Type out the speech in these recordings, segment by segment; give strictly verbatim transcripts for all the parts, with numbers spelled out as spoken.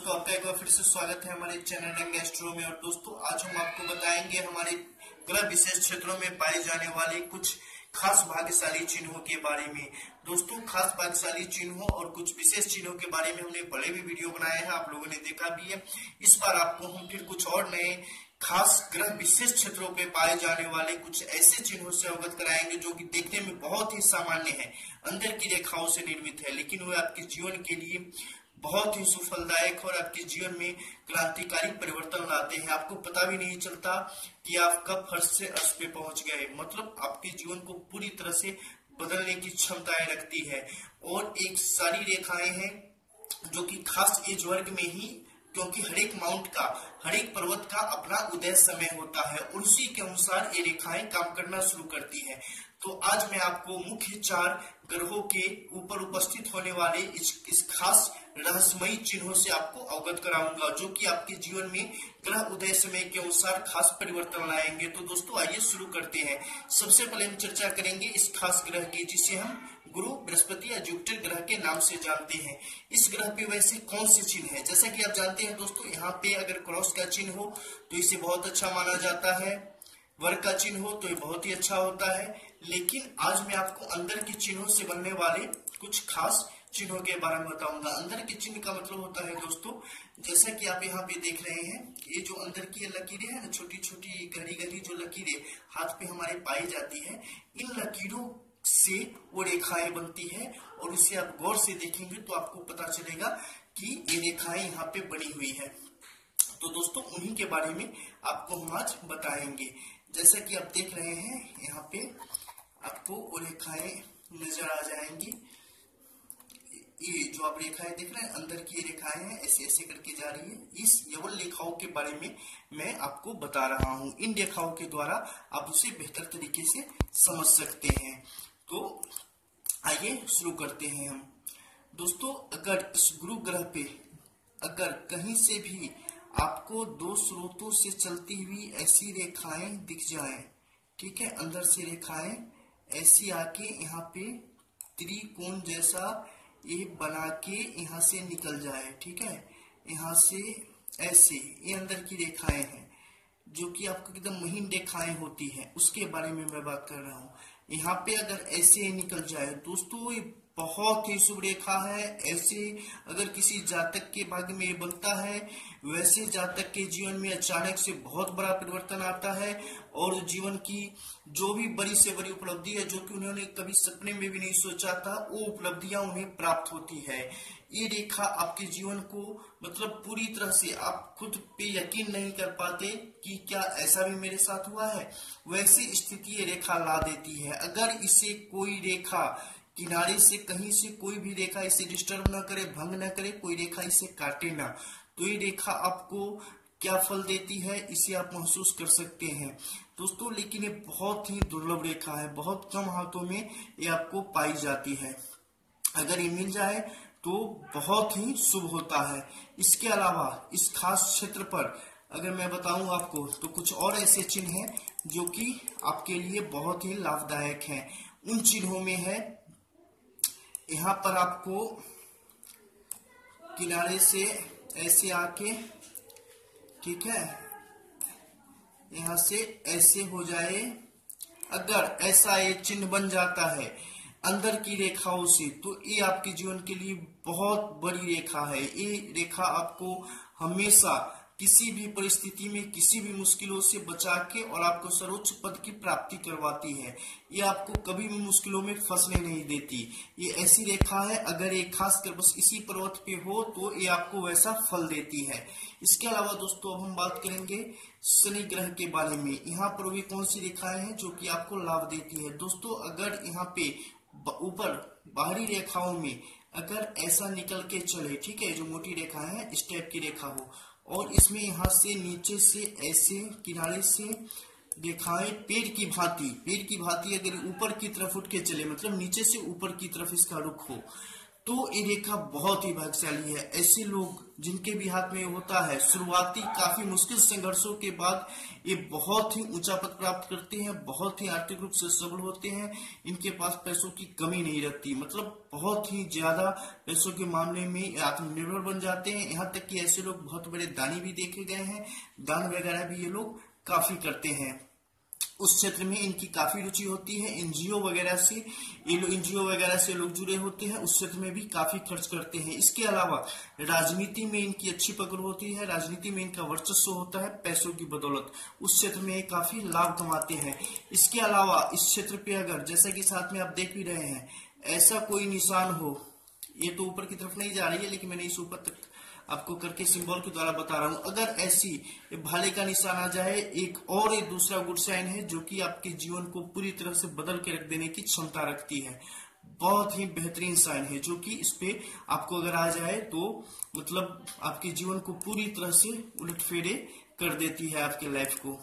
दोस्तों, आपका एक बार फिर से स्वागत है हमारे चैनल रंग एस्ट्रो में। और दोस्तों, आज हम आपको बताएंगे हमारे ग्रह विशेष क्षेत्रों में पाए जाने वाले कुछ खास भाग्यशाली चिन्हों के बारे में। दोस्तों, खास भाग्यशाली चिन्हों और कुछ विशेष चिन्हों के बारे में हमने पहले भी वीडियो बनाए हैं, आप लोगों ने देखा भी है। इस बार आपको हम फिर कुछ और नए खास ग्रह विशेष क्षेत्रों पे पाए जाने वाले कुछ ऐसे चिन्हों से अवगत कराएंगे जो कि देखने में बहुत ही सामान्य है, अंदर की रेखाओं से निर्मित है, लेकिन वे आपके जीवन के लिए बहुत ही सुफलदायक और आपके जीवन में क्रांतिकारी परिवर्तन लाते हैं। आपको पता भी नहीं चलता कि आप कब फर्श से अर्श पे पहुंच गए। मतलब आपके जीवन को पूरी तरह से बदलने की क्षमताएं रखती है। और एक सारी रेखाएं हैं जो कि खास एज वर्ग में ही, क्योंकि हर एक माउंट का, हर एक पर्वत का अपना उदय समय होता है और उसी के अनुसार ये रेखाएं काम करना शुरू करती हैं। तो आज मैं आपको मुख्य चार ग्रहों के ऊपर उपस्थित होने वाले इस, इस खास रहस्यमयी चिन्हों से आपको अवगत कराऊंगा, जो कि आपके जीवन में ग्रह उदय समय के अनुसार खास परिवर्तन लाएंगे। तो दोस्तों, आइए शुरू करते हैं। सबसे पहले हम चर्चा करेंगे इस खास ग्रह की, जिसे हम गुरु, बृहस्पति या जुपिटर ग्रह के नाम से जानते हैं। इस ग्रह पे वैसे कौन से चिन्ह है? जैसा कि आप जानते हैं दोस्तों, यहाँ पे अगर क्रॉस का चिन्ह हो तो इसे बहुत अच्छा माना जाता है, वर्ग का चिन्ह हो तो ये बहुत ही अच्छा होता है। लेकिन आज मैं आपको अंदर के चिन्हों से बनने वाले कुछ खास चिन्हों के बारे में बताऊंगा। अंदर के चिन्ह का मतलब होता है दोस्तों, जैसा कि आप यहाँ पे देख रहे हैं, ये जो अंदर की लकीरें हैं ना, छोटी छोटी गहरी गहरी जो लकीरें हाथ पे हमारे पाई जाती है, इन लकीरों से वो रेखाएं बनती है। और इसे आप गौर से देखेंगे तो आपको पता चलेगा कि ये रेखाएं यहाँ पे बनी हुई है। तो दोस्तों, उन्हीं के बारे में आपको हम आज बताएंगे। जैसा कि आप देख रहे हैं, यहाँ पे आपको वो रेखाएं नजर आ जाएंगी। ये जो आप रेखाएं देख रहे हैं, अंदर की रेखाएं हैं, ऐसे ऐसे करके जा रही है। इस यवल रेखाओं के बारे में मैं आपको बता रहा हूं। इन रेखाओं के द्वारा आप उसे बेहतर तरीके से समझ सकते हैं। तो आइए शुरू करते हैं हम। दोस्तों, अगर इस गुरु ग्रह पे अगर कहीं से भी आपको दो स्रोतों से चलती हुई ऐसी रेखाएं दिख जाएं, ठीक है, अंदर से रेखाएं ऐसी आके यहाँ पे त्रिकोण जैसा ये बना के यहाँ से निकल जाए, ठीक है, यहाँ से ऐसे ये अंदर की रेखाएं हैं जो कि आपको एकदम महीन रेखाएं होती हैं, उसके बारे में मैं बात कर रहा हूँ। यहाँ पे अगर ऐसे निकल जाए दोस्तों, ये बहुत ही शुभ रेखा है। ऐसे अगर किसी जातक के भाग्य में ये बनता है, वैसे जातक के जीवन में अचानक से बहुत बड़ा परिवर्तन आता है और जीवन की जो भी बड़ी से बड़ी उपलब्धि है, जो कि उन्होंने कभी सपने में भी नहीं सोचा था, वो उपलब्धियां उन्हें प्राप्त होती है। ये रेखा आपके जीवन को मतलब पूरी तरह से आप खुद पे यकीन नहीं कर पाते कि क्या ऐसा भी मेरे साथ हुआ है, वैसी स्थिति ये रेखा ला देती है। अगर इसे कोई रेखा किनारे से, कहीं से कोई भी रेखा इसे डिस्टर्ब ना करे, भंग ना करे, कोई रेखा इसे काटे ना, तो ये रेखा आपको क्या फल देती है इसे आप महसूस कर सकते हैं दोस्तों। लेकिन ये बहुत ही दुर्लभ रेखा है, बहुत कम हाथों में ये आपको पाई जाती है। अगर ये मिल जाए तो बहुत ही शुभ होता है। इसके अलावा इस खास क्षेत्र पर अगर मैं बताऊं आपको, तो कुछ और ऐसे चिन्ह हैं जो कि आपके लिए बहुत ही लाभदायक हैं। उन चिन्हों में है, यहाँ पर आपको किनारे से ऐसे आके, ठीक है, यहाँ से ऐसे हो जाए, अगर ऐसा ये चिन्ह बन जाता है अंदर की रेखाओं से, तो ये आपके जीवन के लिए बहुत बड़ी रेखा है। ये रेखा आपको हमेशा किसी भी परिस्थिति में, किसी भी मुश्किलों से बचा के और आपको सर्वोच्च पद की प्राप्ति करवाती है। ये आपको कभी भी मुश्किलों में फंसने नहीं देती। ये ऐसी रेखा है, अगर ये खासकर बस इसी पर्वत पे हो तो ये आपको वैसा फल देती है। इसके अलावा दोस्तों, अब हम बात करेंगे शनि ग्रह के बारे में। यहाँ पर भी कौन सी रेखाएं हैं जो कि आपको लाभ देती है? दोस्तों, अगर यहाँ पे ऊपर बाहरी रेखाओं में अगर ऐसा निकल के चले, ठीक है, जो मोटी रेखा है इस टाइप की रेखा हो, और इसमें यहाँ से नीचे से ऐसे किनारे से रेखाएं पेड़ की भांति, पेड़ की भांति अगर ऊपर की तरफ उठ के चले, मतलब नीचे से ऊपर की तरफ इसका रुख हो, तो ये रेखा बहुत ही भाग्यशाली है। ऐसे लोग जिनके भी हाथ में होता है, शुरुआती काफी मुश्किल संघर्षों के बाद ये बहुत ही ऊंचा पद प्राप्त करते हैं, बहुत ही आर्थिक रूप से सबल होते हैं, इनके पास पैसों की कमी नहीं रहती, मतलब बहुत ही ज्यादा पैसों के मामले में आत्मनिर्भर बन जाते हैं। यहाँ तक कि ऐसे लोग बहुत बड़े दानी भी देखे गए हैं, दान वगैरह भी ये लोग काफी करते हैं। उस क्षेत्र में इनकी काफी रुचि होती है। एनजीओ वगैरह से ये लोग एनजीओ वगैरह से लोग जुड़े होते हैं, उस क्षेत्र में भी काफी खर्च करते हैं। इसके अलावा राजनीति में इनकी अच्छी पकड़ होती है, राजनीति में इनका वर्चस्व होता है पैसों की बदौलत, उस क्षेत्र में ये काफी लाभ कमाते हैं। इसके अलावा इस क्षेत्र पे अगर जैसा कि साथ में आप देख भी रहे हैं ऐसा कोई निशान हो, ये तो ऊपर की तरफ नहीं जा रही है लेकिन मैंने इस ऊपर तक आपको करके सिंबल के द्वारा बता रहा हूं, अगर ऐसी भाले का निशान आ जाए, एक और एक दूसरा गुड साइन है जो कि आपके जीवन को पूरी तरह से बदल के रख देने की क्षमता रखती है। बहुत ही बेहतरीन साइन है जो कि इस पे आपको अगर आ जाए तो मतलब आपके जीवन को पूरी तरह से उलट फेरे कर देती है आपके लाइफ को।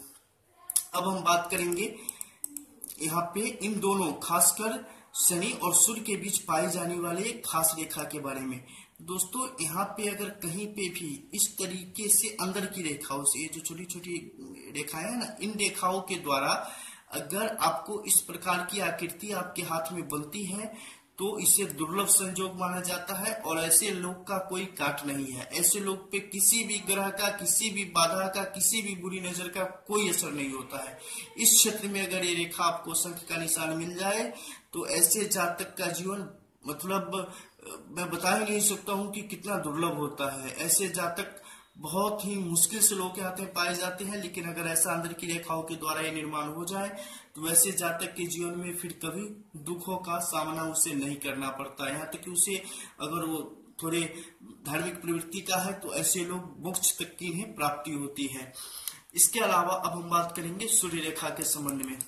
अब हम बात करेंगे यहाँ पे इन दोनों खासकर शनि और सूर्य के बीच पाई जाने वाले खास रेखा के बारे में। दोस्तों यहाँ पे अगर कहीं पे भी इस तरीके से अंदर की रेखाओं से, ये जो छोटी छोटी रेखाएं हैं ना, इन रेखाओं के द्वारा अगर आपको इस प्रकार की आकृति आपके हाथ में बनती है तो इसे दुर्लभ संयोग माना जाता है और ऐसे लोग का कोई काट नहीं है। ऐसे लोग पे किसी भी ग्रह का, किसी भी बाधा का, किसी भी बुरी नजर का कोई असर नहीं होता है। इस क्षेत्र में अगर ये रेखा आपको शंख का निशान मिल जाए तो ऐसे जातक का जीवन मतलब मैं बता ही नहीं सकता हूं कि कितना दुर्लभ होता है। ऐसे जातक बहुत ही मुश्किल से लोगों के हाथ में पाए जाते हैं, लेकिन अगर ऐसा अंदर की रेखाओं के द्वारा ये निर्माण हो जाए तो वैसे जातक के जीवन में फिर कभी दुखों का सामना उसे नहीं करना पड़ता। यहाँ तक कि उसे अगर वो थोड़े धार्मिक प्रवृत्ति का है तो ऐसे लोग मोक्ष तक की इन्हें प्राप्ति होती है। इसके अलावा अब हम बात करेंगे सूर्य रेखा के संबंध में।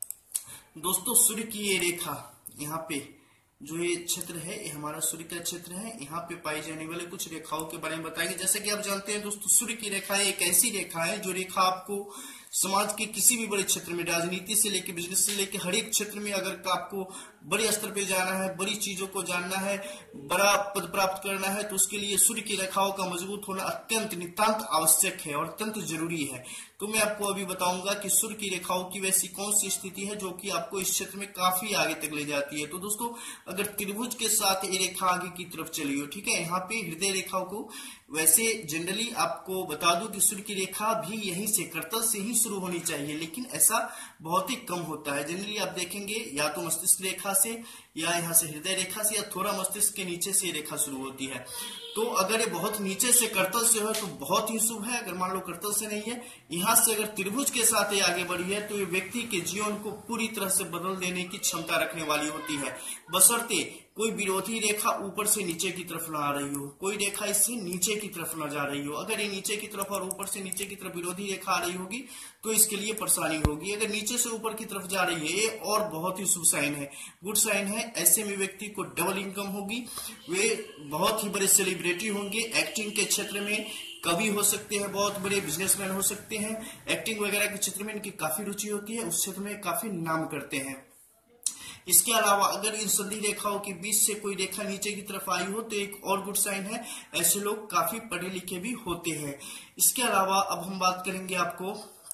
दोस्तों सूर्य की ये रेखा, यहाँ पे जो ये क्षेत्र है ये हमारा सूर्य का क्षेत्र है, यहाँ पे पाई जाने वाले कुछ रेखाओं के बारे में बताएंगे। जैसे कि आप जानते हैं दोस्तों, सूर्य की रेखा एक ऐसी रेखा है जो रेखा आपको समाज के किसी भी बड़े क्षेत्र में, राजनीति से लेकर बिजनेस से लेकर हर एक क्षेत्र में अगर आपको बड़े स्तर पे जाना है, बड़ी चीजों को जानना है, बड़ा पद प्राप्त करना है, तो उसके लिए सूर्य की रेखाओं का मजबूत होना अत्यंत नितांत आवश्यक है और अत्यंत जरूरी है। तो मैं आपको अभी बताऊंगा कि सूर्य की रेखाओं की वैसी कौन सी स्थिति है जो कि आपको इस क्षेत्र में काफी आगे तक ले जाती है। तो दोस्तों अगर त्रिभुज के साथ ये रेखा आगे की तरफ चली हो, ठीक है, यहाँ पे हृदय रेखाओं को वैसे जनरली आपको बता दूं कि सूर्य की रेखा भी यहीं से करतल से ही शुरू होनी चाहिए, लेकिन ऐसा बहुत ही कम होता है। जनरली आप देखेंगे या तो मस्तिष्क रेखा से या यहाँ से हृदय रेखा से या थोड़ा मस्तिष्क के नीचे से रेखा शुरू होती है। तो अगर ये बहुत नीचे से करतल से हो तो बहुत ही शुभ है। अगर मान लो करतल से नहीं है, यहाँ से अगर त्रिभुज के साथ ये आगे बढ़ी है तो ये व्यक्ति के जीवन को पूरी तरह से बदल देने की क्षमता रखने वाली होती है, बशर्ते कोई विरोधी रेखा ऊपर से नीचे की तरफ ना आ रही हो, कोई रेखा इससे नीचे की तरफ ना जा रही हो। अगर ये नीचे की तरफ और ऊपर से नीचे की तरफ विरोधी रेखा आ रही होगी तो इसके लिए परेशानी होगी। अगर नीचे से ऊपर की तरफ जा रही है ये और बहुत ही शुभ साइन है, गुड साइन है। ऐसे में व्यक्ति को डबल इनकम होगी, वे बहुत ही बड़े सेलिब्रिटी होंगे, एक्टिंग के क्षेत्र में कवि हो सकते हैं, बहुत बड़े बिजनेसमैन हो सकते हैं। एक्टिंग वगैरह के क्षेत्र में इनकी काफी रुचि होती है, उस क्षेत्र में काफी नाम करते हैं। इसके अलावा अगर इन संधि रेखाओं के बीच से कोई रेखा नीचे की तरफ आई हो तो एक और गुड साइन है, ऐसे लोग काफी पढ़े लिखे भी होते हैं। इसके अलावा अब हम बात करेंगे आपको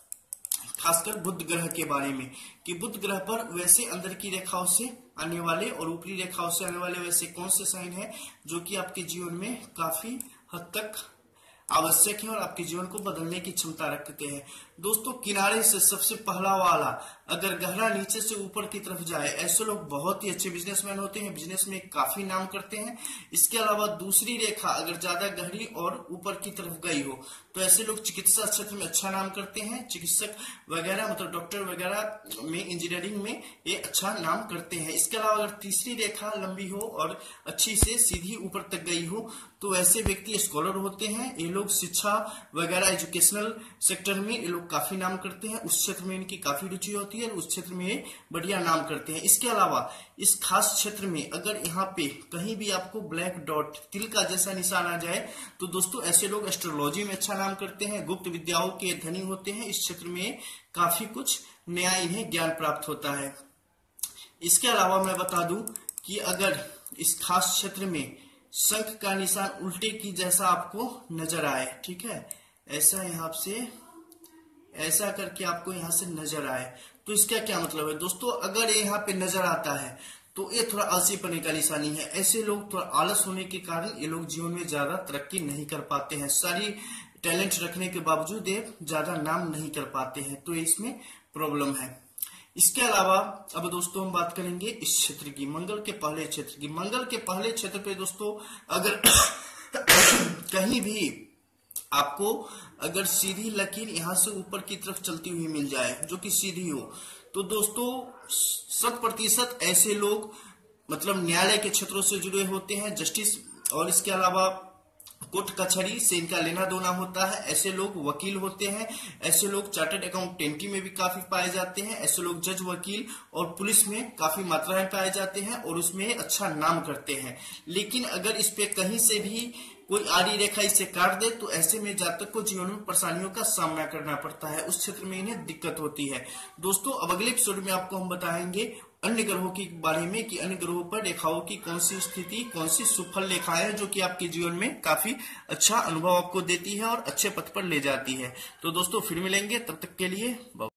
खासकर बुध ग्रह के बारे में कि बुध ग्रह पर वैसे अंदर की रेखाओं से आने वाले और ऊपरी रेखाओं से आने वाले वैसे कौन से साइन है जो कि आपके जीवन में काफी हद तक आवश्यक है और आपके जीवन को बदलने की क्षमता रखते हैं। दोस्तों किनारे से सबसे पहला वाला अगर गहरा नीचे से ऊपर की तरफ जाए, ऐसे लोग बहुत ही अच्छे बिजनेसमैन होते हैं, बिजनेस में काफी नाम करते हैं। इसके अलावा दूसरी रेखा अगर ज्यादा गहरी और ऊपर की तरफ गई हो तो ऐसे लोग चिकित्सा क्षेत्र में अच्छा नाम करते हैं, चिकित्सक वगैरह मतलब डॉक्टर वगैरह में, इंजीनियरिंग में ये अच्छा नाम करते हैं। इसके अलावा अगर तीसरी रेखा लंबी हो और अच्छी से सीधी ऊपर तक गई हो तो ऐसे व्यक्ति स्कॉलर होते हैं। ये लोग शिक्षा वगैरह एजुकेशनल सेक्टर में ये लोग काफी नाम करते हैं, उस क्षेत्र में इनकी काफी रुचि होती है, उस क्षेत्र में ये बढ़िया नाम करते हैं। इसके अलावा इस खास क्षेत्र में अगर यहाँ पे कहीं भी आपको ब्लैक डॉट तिल का जैसा निशान आ जाए तो दोस्तों ऐसे लोग एस्ट्रोलॉजी में अच्छा नाम करते हैं, गुप्त विद्याओं के धनी होते हैं, इस क्षेत्र में काफी कुछ नया इन्हें ज्ञान प्राप्त होता है। इसके अलावा मैं बता दूं कि अगर इस खास क्षेत्र में शंख का निशान उल्टे की जैसा आपको नजर आए, ठीक है, ऐसा यहाँ से ऐसा करके आपको यहाँ से नजर आए, तो इसका क्या मतलब है दोस्तों, अगर यहाँ पे नजर आता है तो ये थोड़ा आलसी पने का निशानी है। ऐसे लोग थोड़ा आलस होने के कारण ये लोग जीवन में ज्यादा तरक्की नहीं कर पाते हैं, सारी टैलेंट रखने के बावजूद ये ज्यादा नाम नहीं कर पाते हैं, तो इसमें प्रॉब्लम है। इसके अलावा अब दोस्तों हम बात करेंगे इस क्षेत्र की, मंगल के पहले क्षेत्र की। मंगल के पहले क्षेत्र पे दोस्तों अगर कहीं भी आपको अगर सीधी लकीर यहाँ से ऊपर की तरफ चलती हुई मिल जाए जो कि सीधी हो, तो दोस्तों शत प्रतिशत ऐसे लोग मतलब न्यायालय के क्षेत्रों से जुड़े होते हैं, जस्टिस और इसके अलावा कोर्ट कचहरी से इनका लेना देना होता है। ऐसे लोग वकील होते हैं, ऐसे लोग चार्टर्ड अकाउंटेंटी में भी काफी पाए जाते हैं, ऐसे लोग जज वकील और पुलिस में काफी मात्रा में पाए जाते हैं और उसमें अच्छा नाम करते हैं। लेकिन अगर इस पे कहीं से भी कोई आड़ी रेखा इसे काट दे तो ऐसे में जातक को जीवन में परेशानियों का सामना करना पड़ता है, उस क्षेत्र में इन्हें दिक्कत होती है। दोस्तों अब अगले एपिसोड में आपको हम बताएंगे अन्य ग्रहों के बारे में कि अन्य ग्रहों पर रेखाओं की कौन सी स्थिति, कौन सी सुफल रेखाएं है जो कि आपके जीवन में काफी अच्छा अनुभव आपको देती है और अच्छे पथ पर ले जाती है। तो दोस्तों फिर मिलेंगे, तब तक के लिए।